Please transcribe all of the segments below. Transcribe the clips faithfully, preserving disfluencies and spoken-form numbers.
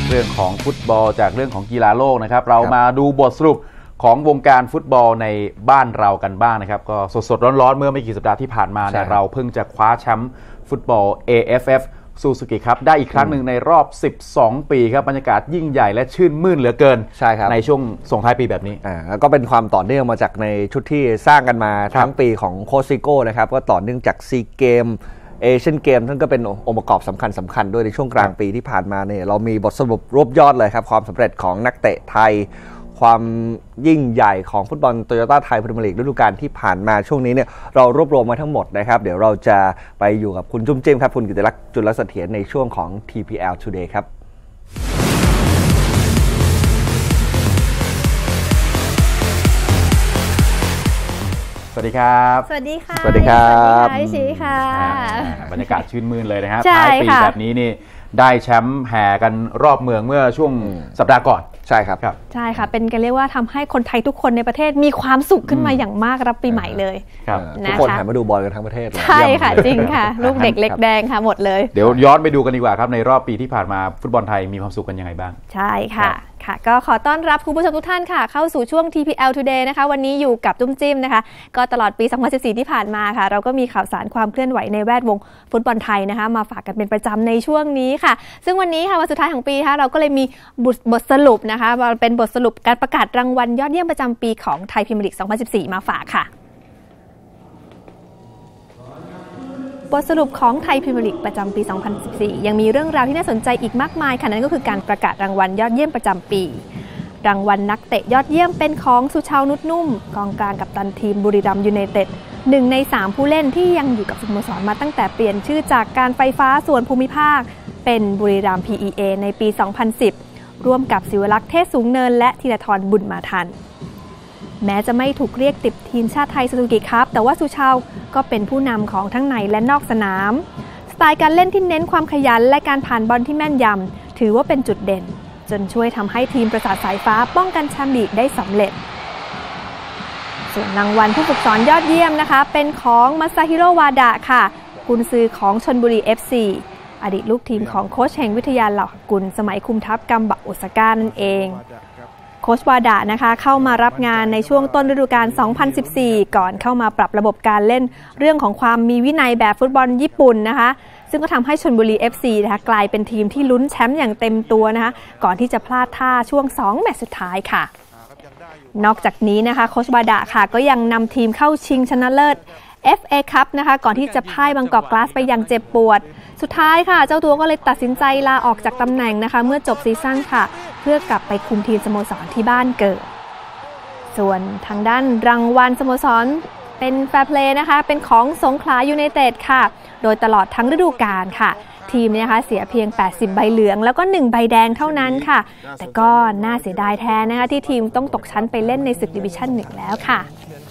เรื่องของฟุตบอลจากเรื่องของกีฬาโลกนะครับเรามาดูบทสรุปของวงการฟุตบอลในบ้านเรากันบ้างนะครับก็สดๆร้อนๆเมื่อไม่กี่สัปดาห์ที่ผ่านมาเนี่ยเราเพิ่งจะคว้าแชมป์ฟุตบอล เอ เอฟ เอฟ ซูซูกิครับได้อีกครั้งหนึ่งในรอบสิบสองปีครับบรรยากาศยิ่งใหญ่และชื่นมื่นเหลือเกินใช่ครับในช่วงส่งท้ายปีแบบนี้อ่าแล้วก็เป็นความต่อเนื่องมาจากในชุดที่สร้างกันมาทั้งปีของโค้ชซิโก้นะครับก็ต่อเนื่องจากซีเกมเอเชียนเกมทั้งก็เป็นองค์ประกอบสำคัญสำคัญด้วยในช่วงกลางปีที่ผ่านมาเนี่ยเรามีบทสรุปรวบยอดเลยครับความสำเร็จของนักเตะไทยความยิ่งใหญ่ของฟุตบอลโตโยต้าไทยพรีเมียร์ลีกฤดูกาลที่ผ่านมาช่วงนี้เนี่ยเรารวบรวมมาทั้งหมดนะครับเดี๋ยวเราจะไปอยู่กับคุณจุ้มจิ้มครับคุณกิติลักษณ์จุลเสถียรในช่วงของ ที พี แอล Today ครับสวัสดีครับสวัสดีค่ะสวัสดีครับพี่ชีค่ะบรรยากาศชื่นมื่นเลยนะครับท้ายปีแบบนี้นี่ได้แชมป์แห่กันรอบเมืองเมื่อช่วงสัปดาห์ก่อนใช่ครับใช่ค่ะเป็นกันเรียกว่าทำให้คนไทยทุกคนในประเทศมีความสุขขึ้นมาอย่างมากรับปีใหม่เลยทุกคนหันมาดูบอลกันทั้งประเทศใช่ค่ะจริงค่ะลูกเด็กเล็กแดงค่ะหมดเลยเดี๋ยวย้อนไปดูกันดีกว่าครับในรอบปีที่ผ่านมาฟุตบอลไทยมีความสุขกันยังไงบ้างใช่ค่ะค่ะก็ขอต้อนรับคุณผู้ชมทุกท่านค่ะเข้าสู่ช่วง ที พี แอล Today นะคะวันนี้อยู่กับจุ้มจิ้มนะคะก็ตลอดปีสองพันสิบสี่ที่ผ่านมาค่ะเราก็มีข่าวสารความเคลื่อนไหวในแวดวงฟุตบอลไทยนะคะมาฝากกันเป็นประจำในช่วงนี้ค่ะซึ่งวันนี้ค่ะวันสุดท้ายของปีค่ะเราก็เลยมีบทสรุปนะคะเป็นบทสรุปการประกาศรางวัลยอดเยี่ยมประจำปีของไทยพรีเมียร์ลีกสองพันสิบสี่มาฝากค่ะบทสรุปของไทยพรีเมียร์ลีกประจำปีสองพันสิบสี่ยังมีเรื่องราวที่น่าสนใจอีกมากมายค่ะนั่นก็คือการประกาศรางวัลยอดเยี่ยมประจำปีรางวัลนักเตะยอดเยี่ยมเป็นของสุชาวนุชนุ่มกองกลางกัปตันทีมบุรีรัมย์ยูไนเต็ดหนึ่งในสามผู้เล่นที่ยังอยู่กับสโมสรมาตั้งแต่เปลี่ยนชื่อจากการไฟฟ้าส่วนภูมิภาคเป็นบุรีรัมย์ พี อี เอ ในปีสองพันสิบร่วมกับศิวลักษณ์เทศสูงเนินและธีรทรบุญมาทันแม้จะไม่ถูกเรียกติดทีมชาติไทยซูซูกิคัพแต่ว่าสุชาวก็เป็นผู้นำของทั้งในและนอกสนามสไตล์การเล่นที่เน้นความขยันและการผ่านบอลที่แม่นยำถือว่าเป็นจุดเด่นจนช่วยทำให้ทีมประสาทสายฟ้าป้องกันแชมป์ลีกได้สำเร็จส่วนรางวัลผู้ฝึกสอนยอดเยี่ยมนะคะเป็นของมาซาฮิโร่วาดะค่ะกุนซือของชลบุรี เอฟ ซี อดีตลูกทีมของโค้ชแห่งวิทยาเหล่ากุลสมัยคุมทัพกัมบะโอซาก้านั่นเองโค้ชวาดะนะคะเข้ามารับงานในช่วงต้นฤดูกาลสองพันสิบสี่ก่อนเข้ามาปรับระบบการเล่นเรื่องของความมีวินัยแบบฟุตบอลญี่ปุ่นนะคะซึ่งก็ทำให้ชลบุรี เอฟ ซี นะคะกลายเป็นทีมที่ลุ้นแชมป์อย่างเต็มตัวนะคะก่อนที่จะพลาดท่าช่วงสองแมตช์สุดท้ายค่ะนอกจากนี้นะคะโค้ชวาดะค่ะก็ยังนำทีมเข้าชิงชนะเลิศ เอฟ เอ Cup นะคะก่อนที่จะพ่ายบางกอกกลาสไปอย่างเจ็บปวดสุดท้ายค่ะเจ้าตัวก็เลยตัดสินใจลาออกจากตำแหน่งนะคะเมื่อจบซีซั่นค่ะเพื่อกลับไปคุมทีมสโมสรที่บ้านเกิดส่วนทางด้านรางวัลสโมสรเป็นแฟร์เพลย์นะคะเป็นของสงขลายูไนเต็ดค่ะโดยตลอดทั้งฤดูกาลค่ะทีมนะคะเสียเพียงแปดสิบใบเหลืองแล้วก็หนึ่งใบแดงเท่านั้นค่ะแต่ก็น่าเสียดายแทนนะคะที่ทีมต้องตกชั้นไปเล่นในศึกดิวิชั่นหนึ่งแล้วค่ะ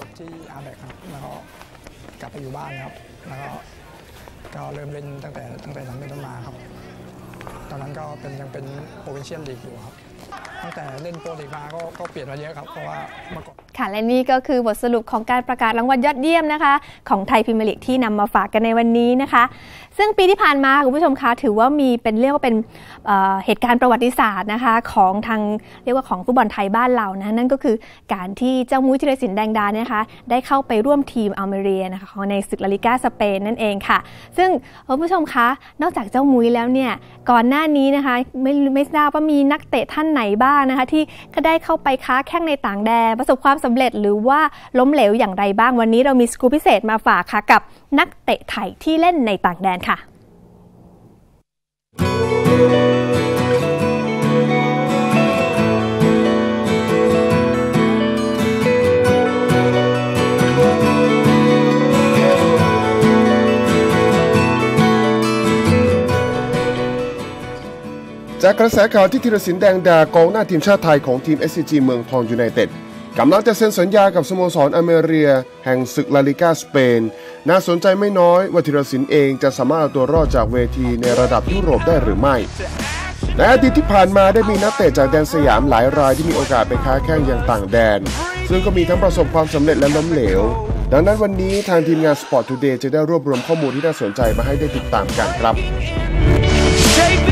กลับไปอยู่บ้านครับแล้วก็ก็เริ่มเล่นตั้งแต่ตั้งแต่นั้นเป็นต้นมาครับตอนนั้นก็เป็นยังเป็นโปรวินเชียลลีกอยู่ครับตั้งแต่เล่นโปรลีกมาก็ก็เปลี่ยนมาเยอะครับเพราะว่าเมื่อก่อนค่ะและนี่ก็คือบทสรุปของการประกาศรางวัลยอดเยี่ยมนะคะของไทยพรีเมียร์ลีกที่นำมาฝากกันในวันนี้นะคะซึ่งปีที่ผ่านมาคุณผู้ชมคะถือว่ามีเป็นเรียกว่าเป็น เ, เหตุการณ์ประวัติศาสตร์นะคะของทางเรียกว่าของฟุตบอลไทยบ้านเรานะนั่นก็คือการที่เจ้ามุ้ยธีรศิลป์แดงดาเนี่ยนะคะได้เข้าไปร่วมทีมอัลเมเรียนะคะของในศึกลาลิก้าสเปนนั่นเองค่ะซึ่งคุณผู้ชมคะนอกจากเจ้ามุ้ยแล้วเนี่ยก่อนหน้านี้นะคะไม่ไม่ทราบว่ามีนักเตะท่านไหนบ้างนะคะที่ก็ได้เข้าไปค้าแข้งในต่างแดนประสบความสำเร็จหรือว่าล้มเหลวอย่างไรบ้างวันนี้เรามีสกู๊ปพิเศษมาฝากค่ะกับนักเตะไทยที่เล่นในต่างแดนค่ะจากกระแสข่าวที่ธีรศิลป์แดงดากองหน้าทีมชาติไทยของทีม เอส ซี จี เมืองทองยูไนเต็ดกำลังจะเซ็นสัญญากับสโมสรอเมเรียแห่งศึกลาลิก้าสเปนน่าสนใจไม่น้อยว่าธีรศิลป์เองจะสามารถเอาตัวรอดจากเวทีในระดับยุโรปได้หรือไม่ในอดีตที่ผ่านมาได้มีนักเตะจากแดนสยามหลายรายที่มีโอกาสไปค้าแข้งอย่างต่างแดนซึ่งก็มีทั้งประสบความสำเร็จและล้มเหลวดังนั้นวันนี้ทางทีมงาน Sport Today จะได้รวบรวมข้อมูลที่น่าสนใจมาให้ได้ติดตามกันครับ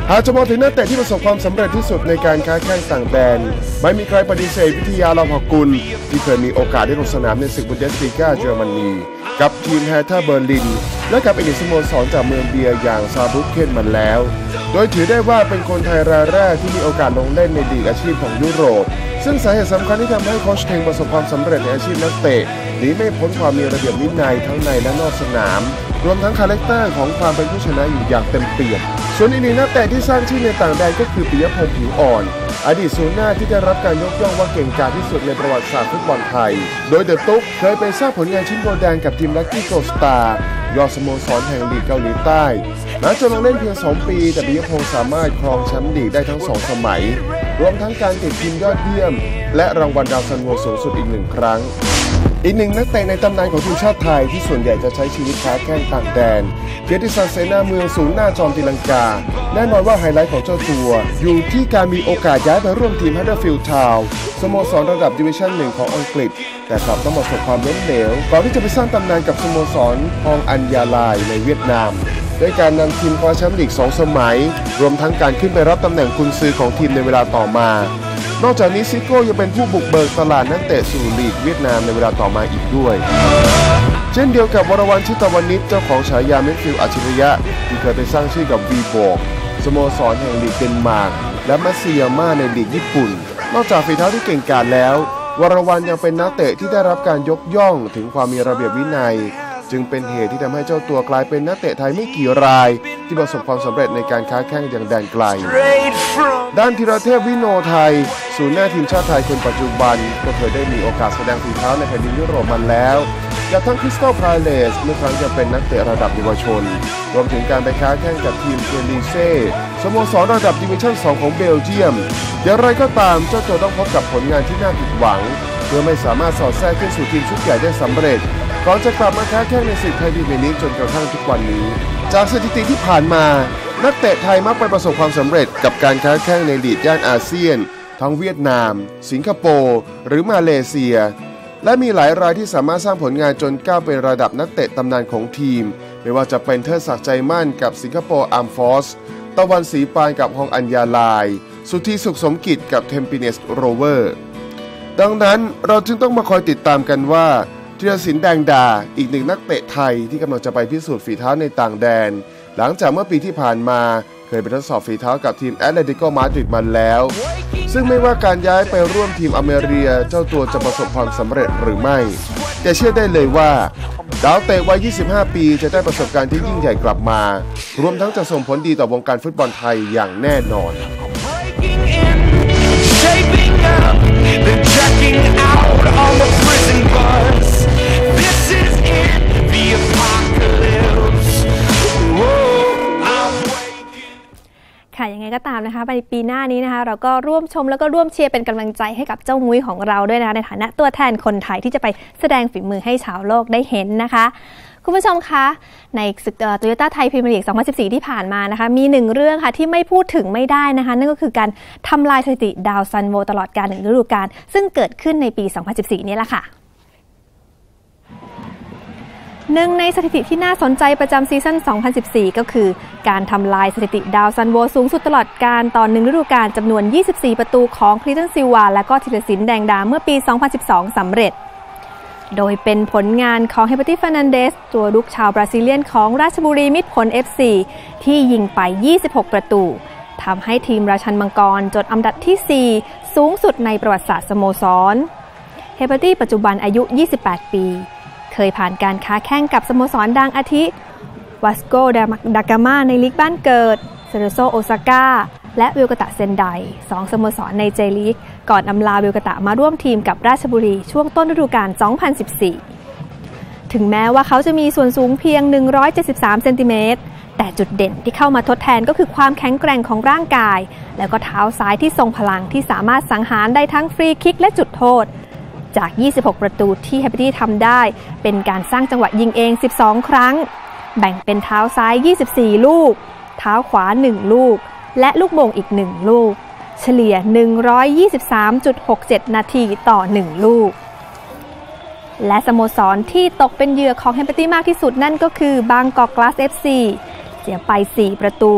หากจะมองถึงนักเตะที่ประสบความสำเร็จที่สุดในการค้าแข่งต่างแดนไม่มีใครปฏิเสธวิทยาลาภกุลที่เคยมีโอกาสได้ลงสนามในศึกบุนเดสลีกาเยอรมนีกับทีมแฮร์ท่าเบอร์ลินและกับอีกหนึ่งสโมสรจากเมืองเบียร์อย่างซาร์บรุกเคนมาแล้วโดยถือได้ว่าเป็นคนไทยรายแรกที่มีโอกาสลงเล่นในลีกอาชีพของยุโรปซึ่งสาเหตุสำคัญที่ทำให้โค้ชเทงประสบความสำเร็จในอาชีพนักเตะหนีไม่พ้นความมีระเบียบวินัยทั้งในและนอกสนามรวมทั้งคาแรคเตอร์ของความเป็นผู้ชนะอยู่อย่างเต็มเปี่ยมส่วนอีกหนึ่งนักเตะที่สร้างชื่อในต่างแดนก็คือปิยพงษ์ผิวอ่อนอดีตศูนย์หน้าที่ได้รับการยกย่องว่าเก่งกาจที่สุดในประวัติศาสตร์ฟุตบอลไทยโดยเดอะตุ๊กเคยไปสร้างผลงานชิ้นโบแดงกับทีมลัคกี้โกลด์สตาร์ยอดสโมสรแห่งลีกเกาหลีใต้แม้จะลงเล่นเพียงสองปีแต่ปิยพงษ์สามารถครองแชมป์ลีกได้ทั้งสองสมัยรวมทั้งการติดทีมยอดเยี่ยมและรางวัลดาวซันโวสูงสุดอีกหนึ่งครั้งอีกหนึ่งนักเตะในตำนานของทีมชาติไทยที่ส่วนใหญ่จะใช้ชีวิตค้าแข่งต่างแดนเกียรติศักดิ์เสนาเมืองศูนย์หน้าจอมตีลังกาแน่นอนว่าไฮไลท์ของเจ้าตัวอยู่ที่การมีโอกาสย้ายไปร่วมทีมฮัดเดอร์ฟิลด์ทาวน์สโมสรระดับดิวิชั่นหนึ่งของอังกฤษแต่กลับต้องประสบความล้มเหลวก่อนที่จะไปสร้างตำนานกับสโมสรฮองอัญญาลายในเวียดนามด้วยการนำทีมคว้าแชมป์ลีกสองสมัยรวมทั้งการขึ้นไปรับตำแหน่งกุนซือของทีมในเวลาต่อมานอกจากนี้ซิโก้ยังเป็นผู้บุกเบิกตลาดนักเตะสู่ลีกเวียดนามในเวลาต่อมาอีกด้วยเช่นเดียวกับวรวรรณ ชิตวณิชเจ้าของฉายามิดฟิลด์อัจฉริยะที่เคยไปสร้างชื่อกับวีบอร์กสโมสรแห่งลีกเดนมาร์กและมัตสึยาม่าในลีกญี่ปุ่นนอกจากฝีเท้าที่เก่งกาจแล้ววรวรรณยังเป็นนักเตะที่ได้รับการยกย่องถึงความมีระเบียบวินัยจึงเป็นเหตุที่ทำให้เจ้าตัวกลายเป็นนักเตะไทยไม่กี่รายที่ประสบความสำเร็จในการค้าแข่งอย่างแดนไกลด้านธีรเทพวิโนไทยศูนย์หน้าทีมชาติไทยคนปัจจุบันก็เคยได้มีโอกาสแสดงฝีเท้าในแผ่นดินยุโรปมาแล้วกับทั้งคริสตัลพาเลสเมื่อครั้งจะเป็นนักเตะระดับเยาวชนรวมถึงการไปค้าแข่งกับทีมเทลีเซ่สโมสรระดับดิวิชั่นสองของเบลเยียมอย่างไรก็ตามเจ้าตัวต้องพบกับผลงานที่น่าผิดหวังเมื่อไม่สามารถสอดแทรกขึ้นสู่ทีมชุดใหญ่ได้สำเร็จก่อนจะกลับมาค้าแข่งในศึกไทยพรีเมียร์ลีกจนกระทั่งทุกวันนี้จากสถิติที่ผ่านมานักเตะไทยมักไปประสบความสำเร็จกับการค้าแข่งในลีกย่านอาเซียนทั้งเวียดนามสิงคโปร์หรือมาเลเซียและมีหลายรายที่สามารถสร้างผลงานจนก้าวเป็นระดับนักเตะตำนานของทีมไม่ว่าจะเป็นเทิดศักดิ์ใจมั่นกับสิงคโปร์อาร์มฟอร์สตะวันศรีปานกับฮองอัญญาลายสุทธิสุขสมกิจกับเทมปิเนสโรเวอร์ดังนั้นเราจึงต้องมาคอยติดตามกันว่าธีรศิลป์แดงดาอีกหนึ่งนักเตะไทยที่กำลังจะไปพิสูจน์ฝีเท้าในต่างแดนหลังจากเมื่อปีที่ผ่านมาเคยไปทดสอบฝีเท้ากับทีมแอตเลติโกมาดริดมาแล้วซึ่งไม่ว่าการย้ายไปร่วมทีมอเมเรียเจ้าตัวจะประสบความสำเร็จหรือไม่แต่เชื่อได้เลยว่าดาวเตะวัยยี่สิบห้าปีจะได้ประสบการณ์ที่ยิ่งใหญ่กลับมารวมทั้งจะส่งผลดีต่อวงการฟุตบอลไทยอย่างแน่นอนค่ะยังไงก็ตามนะคะในปีหน้านี้นะคะเราก็ร่วมชมแล้วก็ร่วมเชียร์เป็นกำลังใจให้กับเจ้ามุ้ยของเราด้วยนะคะในฐานะตัวแทนคนไทยที่จะไปแสดงฝีมือให้ชาวโลกได้เห็นนะคะคุณผู้ชมคะในศึกโตโยต้าไทยพรีเมียร์ลีกสองพันสิบสี่ที่ผ่านมานะคะมีหนึ่งเรื่องค่ะที่ไม่พูดถึงไม่ได้นะคะนั่นก็คือการทำลายสถิติดาวซันโวตลอดกาลหนึ่งฤดูกาลซึ่งเกิดขึ้นในปีสองพันสิบสี่นี้แหละค่ะหนึ่งในสถิติที่น่าสนใจประจำซีซั่นสองพันสิบสี่ก็คือการทำลายสถิติดาวซันโวสูงสุดตลอดกาลต่อหนึ่งฤดูกาลจำนวนยี่สิบสี่ประตูของคลินตันซิลวาและก็ธีรศิลป์แดงดาเมื่อปีสองพันสิบสองสำเร็จโดยเป็นผลงานของเฮเบอร์ตี้ เฟอร์นันเดสตัวรุกชาวบราซิเลียนของราชบุรีมิตรผล เอฟ ซี ที่ยิงไปยี่สิบหกประตูทำให้ทีมราชันมังกรจดอันดับที่สี่สูงสุดในประวัติศาสตร์สโมสรเฮเบอร์ตี้ปัจจุบันอายุยี่สิบแปดปีเคยผ่านการค้าแข่งกับสโมสรดังอาทิวาสโกดากาม่าในลีกบ้านเกิดเซเรโซโอซาก้าและวิลกาตะเซนไดสองสโมสรในเจลีกก่อนอำลาวิลกาตะมาร่วมทีมกับราชบุรีช่วงต้นฤดูกาลสองพันสิบสี่ถึงแม้ว่าเขาจะมีส่วนสูงเพียงหนึ่งร้อยเจ็ดสิบสามเซนติเมตรแต่จุดเด่นที่เข้ามาทดแทนก็คือความแข็งแกร่งของร่างกายแล้วก็เท้าซ้ายที่ทรงพลังที่สามารถสังหารได้ทั้งฟรีคิกและจุดโทษจากยี่สิบหกประตูที่เฮเบอร์ตี้ทำได้เป็นการสร้างจังหวะยิงเองสิบสองครั้งแบ่งเป็นเท้าซ้ายยี่สิบสี่ลูกเท้าขวาหนึ่งลูกและลูกโป่งอีกหนึ่งลูกเฉลี่ย หนึ่งร้อยยี่สิบสามจุดหกเจ็ด นาทีต่อหนึ่งลูกและสโมสรที่ตกเป็นเหยื่อของเฮเบอร์ตี้มากที่สุดนั่นก็คือบางกอกกลาส เอฟ ซี เสียไปสี่ประตู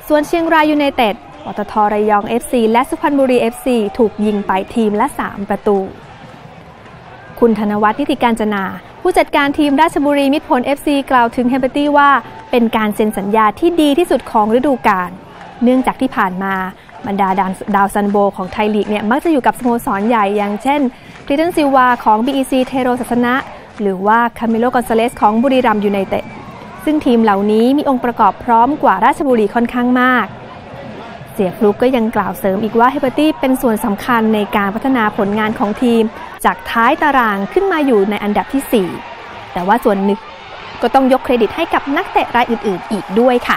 ส่วนเชียงรายยูไนเต็ดปตท.ระยอง เอฟ ซี และสุพรรณบุรี เอฟ ซี ถูกยิงไปทีมละสามประตูคุณธนวัฒน์ นิติการจนาผู้จัดการทีมราชบุรีมิตรผล เอฟ ซี กล่าวถึงเฮเบอร์ตี้ว่าเป็นการเซ็นสัญญาที่ดีที่สุดของฤดูกาลเนื่องจากที่ผ่านมาบรรดาดาวซันโบของไทยลีกเนี่ยมักจะอยู่กับสโมสรใหญ่อย่างเช่นคริสเตียนซิลวาของ บี อี ซี เทโรศาสนะหรือว่าคาเมโล กอนซาเลสของบุรีรัมย์ยูไนเต็ดซึ่งทีมเหล่านี้มีองค์ประกอบพร้อมกว่าราชบุรีค่อนข้างมากเสียฟลุกก็ยังกล่าวเสริมอีกว่าเฮเบอร์ตี้เป็นส่วนสำคัญในการพัฒนาผลงานของทีมจากท้ายตารางขึ้นมาอยู่ในอันดับที่สี่แต่ว่าส่วนหนึ่งก็ต้องยกเครดิตให้กับนักเตะรายอื่นๆอีกด้วยค่ะ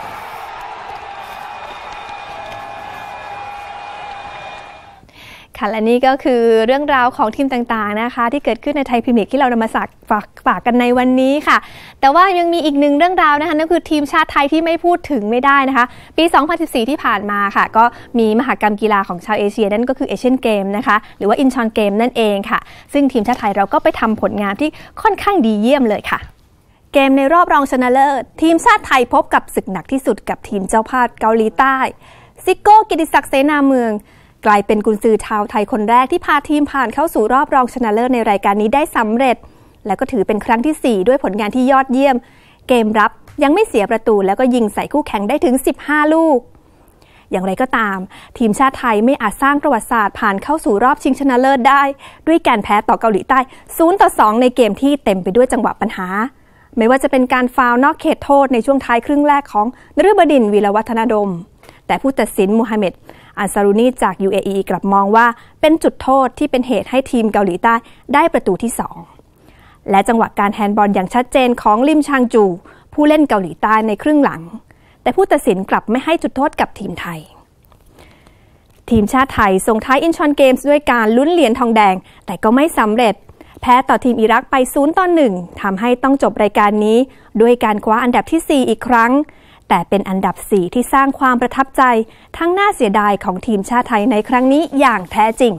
ค่ะและนี่ก็คือเรื่องราวของทีมต่างๆนะคะที่เกิดขึ้นในไทยพรีเมียร์ลีกที่เรานำมาฝากฝากกันในวันนี้ค่ะแต่ว่ายังมีอีกหนึ่งเรื่องราวนะคะนั่นคือทีมชาติไทยที่ไม่พูดถึงไม่ได้นะคะปีสองพันสิบสี่ที่ผ่านมาค่ะก็มีมหกรรมกีฬาของชาวเอเชียนั่นก็คือเอเชียนเกมนะคะหรือว่าอินชอนเกมนั่นเองค่ะซึ่งทีมชาติไทยเราก็ไปทำผลงานที่ค่อนข้างดีเยี่ยมเลยค่ะเกมในรอบรองชนะเลิศทีมชาติไทยพบกับศึกหนักที่สุดกับทีมเจ้าภาพเกาหลีใต้ซิโก้ กิติศักดิ์ เสนาเมืองกลายเป็นกุนซือชาวไทยคนแรกที่พาทีมผ่านเข้าสู่รอบรองชนะเลิศในรายการนี้ได้สำเร็จและก็ถือเป็นครั้งที่สี่ด้วยผลงานที่ยอดเยี่ยมเกมรับยังไม่เสียประตูแล้วก็ยิงใส่คู่แข่งได้ถึงสิบห้าลูกอย่างไรก็ตามทีมชาติไทยไม่อาจสร้างประวัติศาสตร์ผ่านเข้าสู่รอบชิงชนะเลิศได้ด้วยการแพ้ต่อเกาหลีใต้ศูนย์ต่อสองในเกมที่เต็มไปด้วยจังหวะปัญหาไม่ว่าจะเป็นการฟาวล์นอกเขตโทษในช่วงท้ายครึ่งแรกของนฤบดินทร์ วีรวัฒนดมแต่ผู้ตัดสินมูฮัมหมัดอันซารูนีจาก ยู เอ อี กลับมองว่าเป็นจุดโทษที่เป็นเหตุให้ทีมเกาหลีใต้ได้ประตูที่สองและจังหวะการแฮนด์บอลอย่างชัดเจนของลิมชางจูผู้เล่นเกาหลีใต้ในครึ่งหลังแต่ผู้ตัดสินกลับไม่ให้จุดโทษกับทีมไทยทีมชาติไทยส่งท้ายอินชอนเกมส์ด้วยการลุ้นเหรียญทองแดงแต่ก็ไม่สำเร็จแพ้ต่อทีมอิรักไปศูนย์ต่อหนึ่งทำให้ต้องจบรายการนี้ด้วยการคว้าอันดับที่สี่อีกครั้งแต่เป็นอันดับสี่ที่สร้างความประทับใจทั้งน่าเสียดายของทีมชาติไทยในครั้งนี้อย่างแท้จริง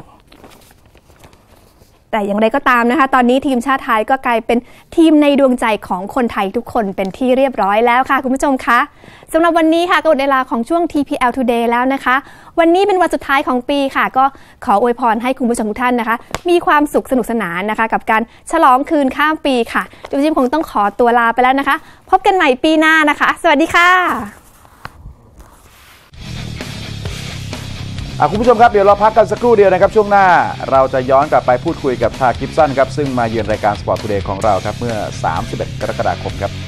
แต่อย่างไรก็ตามนะคะตอนนี้ทีมชาติไทยก็กลายเป็นทีมในดวงใจของคนไทยทุกคนเป็นที่เรียบร้อยแล้วค่ะคุณผู้ชมคะสำหรับวันนี้ค่ะก็หมดเวลาของช่วง ที พี แอล Today แล้วนะคะวันนี้เป็นวันสุดท้ายของปีค่ะก็ขออวยพรให้คุณผู้ชมทุกท่านนะคะมีความสุขสนุกสนานนะคะกับการฉลองคืนข้ามปีค่ะจุ๊บจิ๊บคงต้องขอตัวลาไปแล้วนะคะพบกันใหม่ปีหน้านะคะสวัสดีค่ะคุณผู้ชมครับเดี๋ยวเราพักกันสักครู่เดียวนะครับช่วงหน้าเราจะย้อนกลับไปพูดคุยกับชากิฟสันครับซึ่งมาเยือนรายการ Sport Today ของเราครับเมื่อสามสิบเอ็ดกรกฎาคมครับ